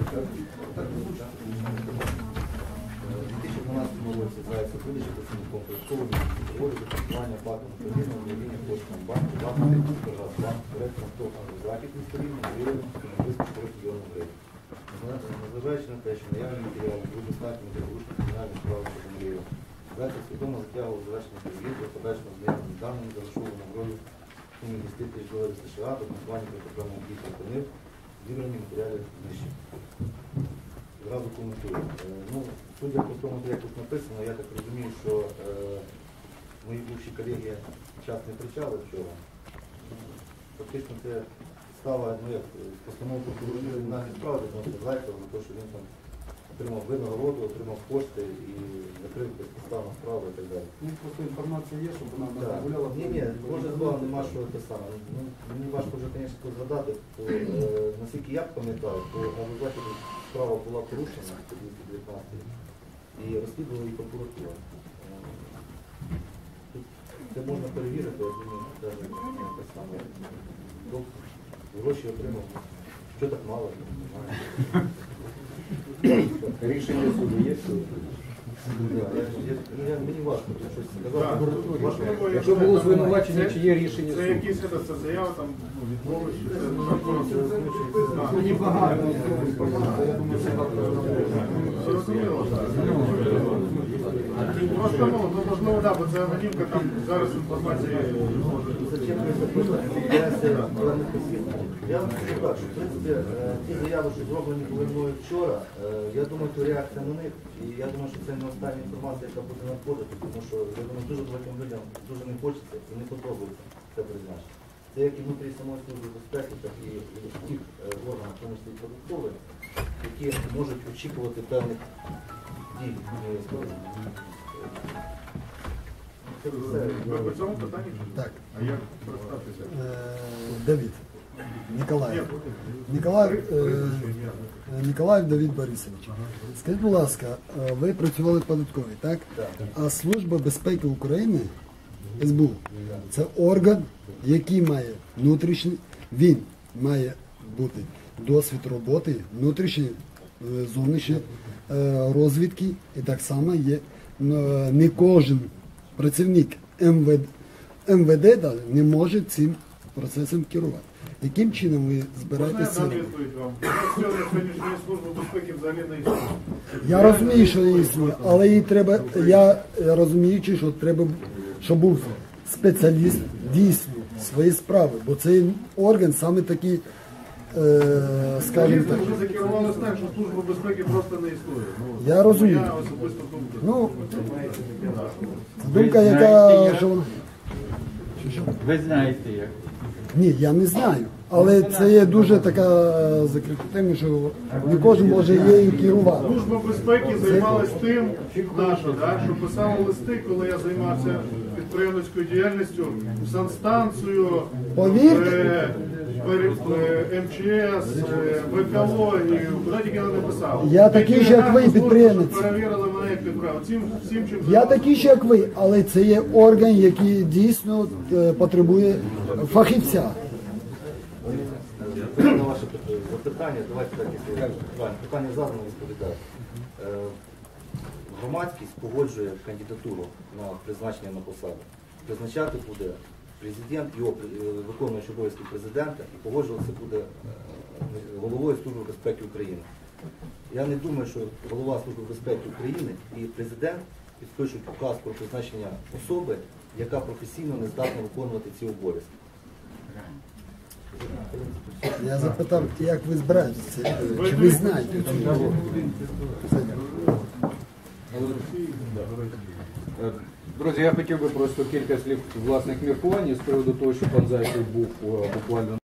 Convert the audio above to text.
році займається видачі працівником податкової проводити фінансування платного управління управління коштом банку, банку, банку, директором того західних сторін, віреним, близько 4 мільйонів гривень. Незважаючи на те, що наявні матеріали були достатні для порушення кримінальних справ щодо Мрієва, далі свідомо затягував завершення перевірки, подальшому знайомим даними за грошову нагороду сумі 10 тисяч доларів США до фінансування протиправних дій припинив, зібрані матеріали нижче. Зразу коментую. Судя по тому, як тут написано, я так розумію, що мої бувші колеги час не кричали вчора. Фактично це стала постановка про кримінальні справи відносно Зайцева за те, що він там отримав винагороду, отримав кошти і закрив безпідставну справу і так далі. Просто інформація є, щоб вона не гуляла. Ні, може з вами нема що те саме. Мені важко вже, звісно, згадати, наскільки я пам'ятаю, то на Західі справа була порушена в 2019 і розслідувала її прокуратура. Це можна перевірити, я думаю, навіть те саме. Гроші отримав. Що так мало? Рішення суду є? Мені важко щось сказати. Якщо було звинувачення, чи є рішення суду? Це якісь заява там відмови, Мені багато. Просто можливо, бо це анонімка, там зараз інформація. Я вам скажу так, що в принципі ті заяви, що зроблені були мною вчора, я думаю, то реакція на них, і я думаю, що це не остання інформація, яка буде надходити, тому що, я думаю, дуже багатьом людям дуже не хочеться і не подобається це призначення. Це як і внутрі самої служби безпеки, так і тих органів, в тому числі податкових, які можуть очікувати певних дій. Ви по цьому питанні? Так. А як представтеся? Давид. Ніколаєв Давид Борисович. Скажіть, будь ласка, ви працювали в податковій, так? А Служба безпеки України, СБУ, це орган, який має внутрішній, він має бути досвід роботи, внутрішньої, зовнішньої розвідки, і так само є не кожен працівник МВД не може цим процесом керувати. Яким чином ви збираєтеся це робити? Сьогоднішньої служби безпеки взагалі не існує. Я розумію, що не існує, але їй треба, я розумію, що треба, щоб був спеціаліст дійсно своєї справи, бо цей орган саме такий, скажімо так. Вже закерувалися так, що служба безпеки просто не існує. Я розумію. Моя особиста думка. Ну, думка, яка, що вона... Ви знаєте як? Ні, я не знаю. Але це є дуже така закрита тема, що не кожен може її керувати. Служба безпеки займалась тим, що писала листи, коли я займався підприємницькою діяльністю, в санстанцію, Повірте, МЧС, в екологію, куди тільки не писав. Я такий же, як ви, підприємець. Перевірили мене як підприємець. Я такий же, як ви, але це є орган, який дійсно потребує фахівця. На ваше запитання, давайте так, питання задано, відповідаю. Громадськість погоджує кандидатуру на призначення на посаду. Призначати буде президент, його виконуючий обов'язки президента, і погоджуватися буде головою Служби безпеки України. Я не думаю, що голова Служби безпеки України і президент підпишуть указ про призначення особи, яка професійно не здатна виконувати ці обов'язки. Я запитав, як ви збираєтеся, чи ви знаєте цю? Друзі, я хотів би просто кілька слів власних міркувань з приводу того, що пан Зайцев був буквально